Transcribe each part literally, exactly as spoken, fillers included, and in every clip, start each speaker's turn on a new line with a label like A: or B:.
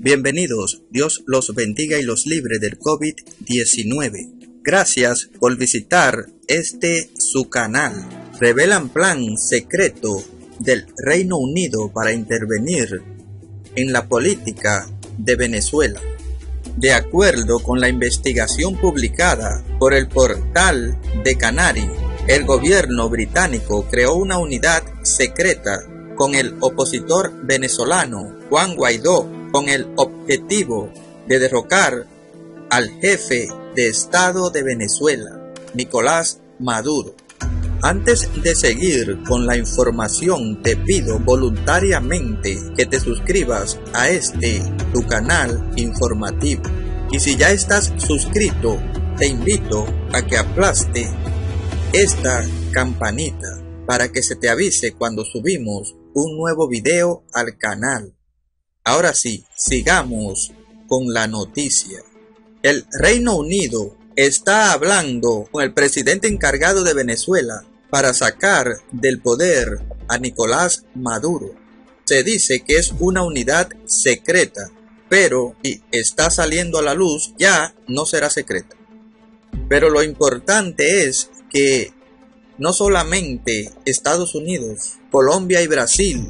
A: Bienvenidos, Dios los bendiga y los libre del COVID diecinueve. Gracias por visitar este su canal. Revelan plan secreto del Reino Unido para intervenir en la política de Venezuela. De acuerdo con la investigación publicada por el portal The Canary, el gobierno británico creó una unidad secreta con el opositor venezolano Juan Guaidó con el objetivo de derrocar al jefe de Estado de Venezuela, Nicolás Maduro. Antes de seguir con la información, te pido voluntariamente que te suscribas a este tu canal informativo. Y si ya estás suscrito, te invito a que aplaste esta campanita para que se te avise cuando subimos un nuevo video al canal. Ahora sí, sigamos con la noticia. El Reino Unido está hablando con el presidente encargado de Venezuela para sacar del poder a Nicolás Maduro. Se dice que es una unidad secreta, pero si está saliendo a la luz ya no será secreta. Pero lo importante es que no solamente Estados Unidos, Colombia y Brasil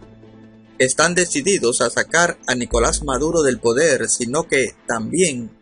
A: están decididos a sacar a Nicolás Maduro del poder, sino que también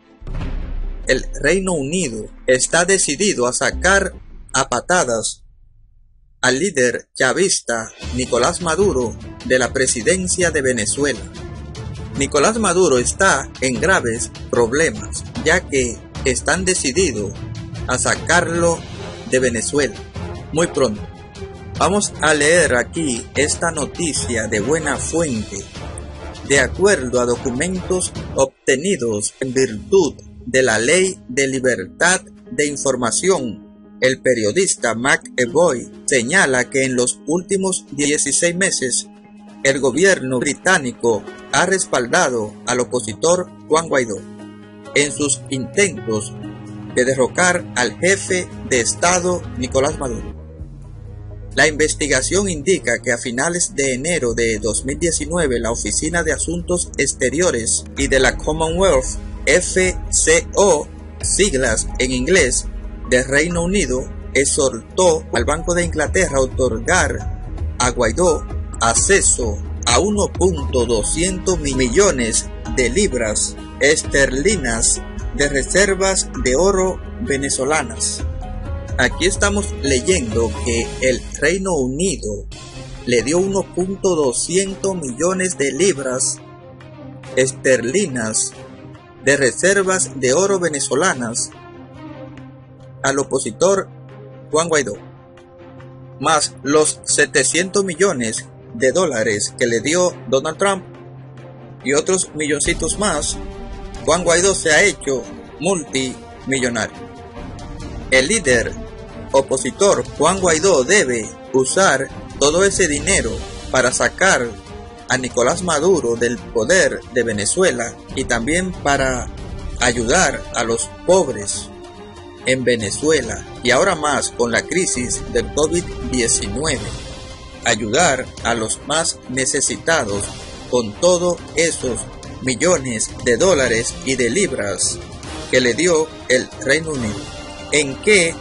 A: el Reino Unido está decidido a sacar a patadas al líder chavista Nicolás Maduro de la presidencia de Venezuela. Nicolás Maduro está en graves problemas, ya que están decididos a sacarlo de Venezuela muy pronto. Vamos a leer aquí esta noticia de buena fuente. De acuerdo a documentos obtenidos en virtud de la Ley de Libertad de Información, el periodista McEvoy señala que en los últimos dieciséis meses el gobierno británico ha respaldado al opositor Juan Guaidó en sus intentos de derrocar al jefe de Estado Nicolás Maduro. La investigación indica que a finales de enero de dos mil diecinueve la Oficina de Asuntos Exteriores y de la Commonwealth, F C O, siglas en inglés, del Reino Unido, exhortó al Banco de Inglaterra a otorgar a Guaidó acceso a uno punto doscientos millones de libras esterlinas de reservas de oro venezolanas. Aquí estamos leyendo que el Reino Unido le dio uno punto doscientos millones de libras esterlinas de reservas de oro venezolanas al opositor Juan Guaidó, más los setecientos millones de dólares que le dio Donald Trump y otros milloncitos más. Juan Guaidó se ha hecho multimillonario. El líder opositor Juan Guaidó debe usar todo ese dinero para sacar a Nicolás Maduro del poder de Venezuela y también para ayudar a los pobres en Venezuela, y ahora más con la crisis del COVID diecinueve, ayudar a los más necesitados con todos esos millones de dólares y de libras que le dio el Reino Unido. ¿En qué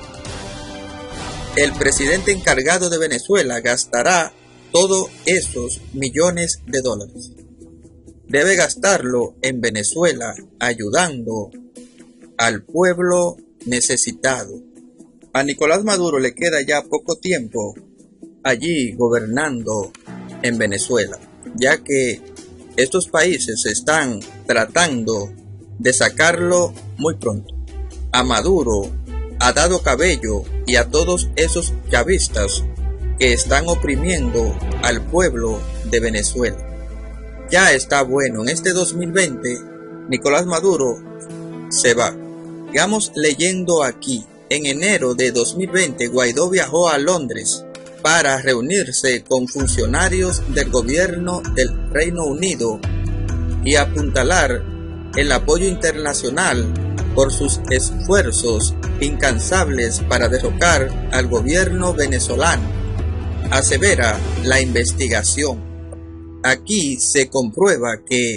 A: el presidente encargado de Venezuela gastará todos esos millones de dólares? Debe gastarlo en Venezuela, ayudando al pueblo necesitado. A Nicolás Maduro le queda ya poco tiempo allí gobernando en Venezuela, ya que estos países están tratando de sacarlo muy pronto. A Maduro, a Dado Cabello y a todos esos chavistas que están oprimiendo al pueblo de Venezuela. Ya está bueno, en este dos mil veinte Nicolás Maduro se va. Sigamos leyendo aquí. En enero de dos mil veinte Guaidó viajó a Londres para reunirse con funcionarios del gobierno del Reino Unido y apuntalar el apoyo internacional por sus esfuerzos incansables para derrocar al gobierno venezolano, asevera la investigación. Aquí se comprueba que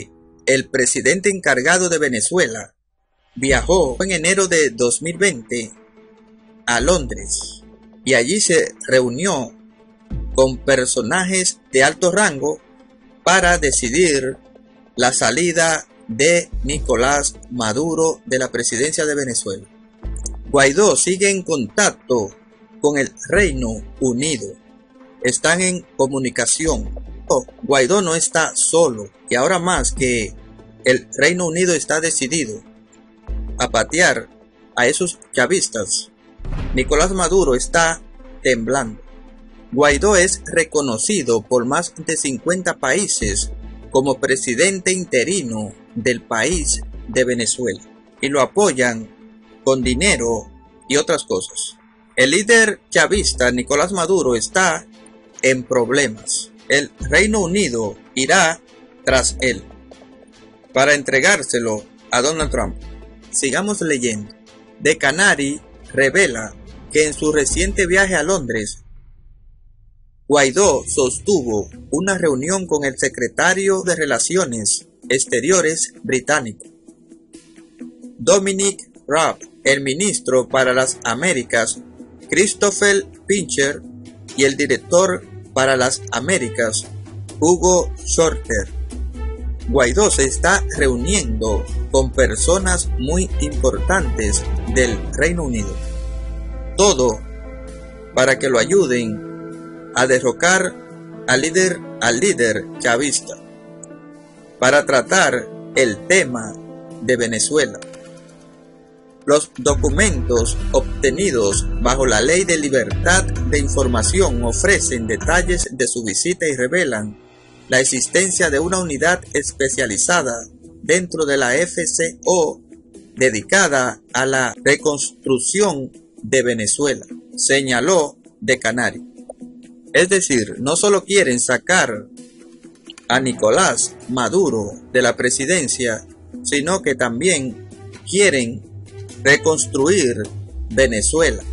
A: el presidente encargado de Venezuela viajó en enero de dos mil veinte a Londres y allí se reunió con personajes de alto rango para decidir la salida de Nicolás Maduro de la presidencia de Venezuela. Guaidó sigue en contacto con el Reino Unido. Están en comunicación. Oh, Guaidó no está solo, y ahora más que el Reino Unido está decidido a patear a esos chavistas, Nicolás Maduro está temblando. Guaidó es reconocido por más de cincuenta países como presidente interino del país de Venezuela y lo apoyan con dinero y otras cosas. El líder chavista Nicolás Maduro está en problemas. El Reino Unido irá tras él para entregárselo a Donald Trump. Sigamos leyendo. The Canary revela que en su reciente viaje a Londres, Guaidó sostuvo una reunión con el secretario de Relaciones Exteriores británico, Dominic Raab, el ministro para las Américas, Christopher Pincher, y el director para las Américas, Hugo Shorter. Guaidó se está reuniendo con personas muy importantes del Reino Unido. Todo para que lo ayuden a derrocar al líder, al líder chavista, para tratar el tema de Venezuela. Los documentos obtenidos bajo la Ley de Libertad de Información ofrecen detalles de su visita y revelan la existencia de una unidad especializada dentro de la F C O dedicada a la reconstrucción de Venezuela, señaló The Canary. Es decir, no solo quieren sacar a Nicolás Maduro de la presidencia, sino que también quieren reconstruir Venezuela,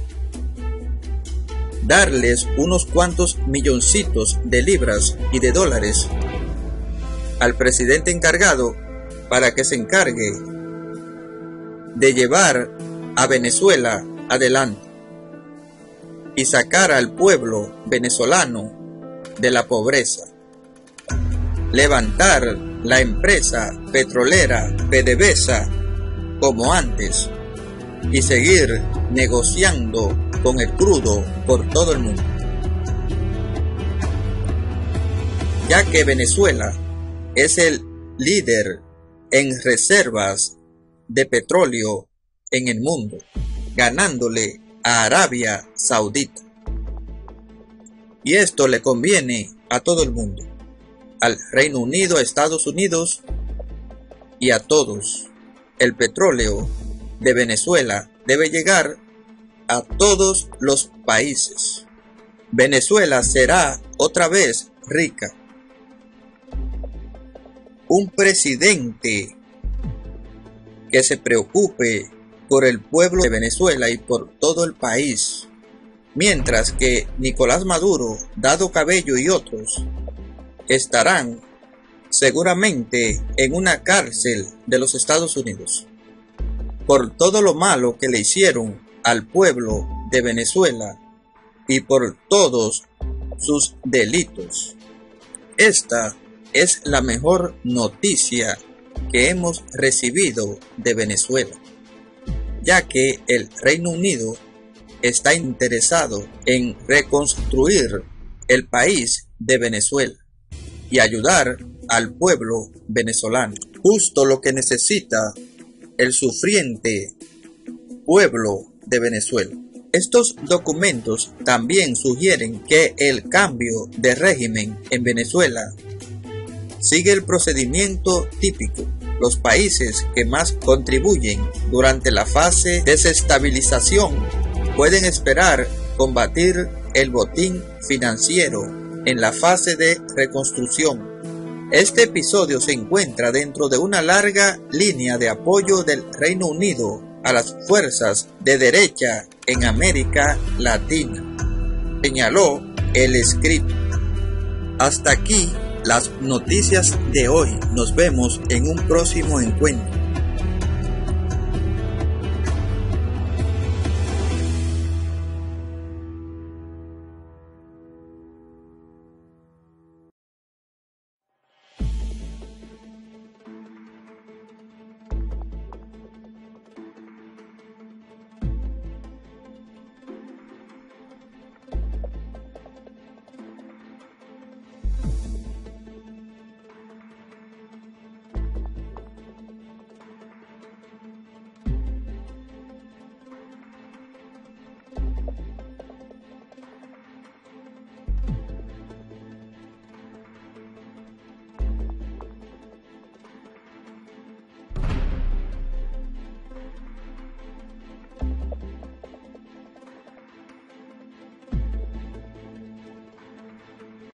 A: darles unos cuantos milloncitos de libras y de dólares al presidente encargado para que se encargue de llevar a Venezuela adelante y sacar al pueblo venezolano de la pobreza, levantar la empresa petrolera PDVSA como antes y seguir negociando con el crudo por todo el mundo, ya que Venezuela es el líder en reservas de petróleo en el mundo, ganándole a Arabia Saudita. Y esto le conviene a todo el mundo, al Reino Unido, a Estados Unidos y a todos. El petróleo de Venezuela debe llegar a todos los países. Venezuela será otra vez rica. Un presidente que se preocupe por el pueblo de Venezuela y por todo el país, mientras que Nicolás Maduro, Dado Cabello y otros estarán seguramente en una cárcel de los Estados Unidos por todo lo malo que le hicieron al pueblo de Venezuela y por todos sus delitos. Esta es la mejor noticia que hemos recibido de Venezuela, ya que el Reino Unido está interesado en reconstruir el país de Venezuela y ayudar al pueblo venezolano, justo lo que necesita el sufriente pueblo de Venezuela. Estos documentos también sugieren que el cambio de régimen en Venezuela sigue el procedimiento típico. Los países que más contribuyen durante la fase de desestabilización pueden esperar combatir el botín financiero en la fase de reconstrucción. Este episodio se encuentra dentro de una larga línea de apoyo del Reino Unido a las fuerzas de derecha en América Latina, señaló el escrito. Hasta aquí las noticias de hoy. Nos vemos en un próximo encuentro.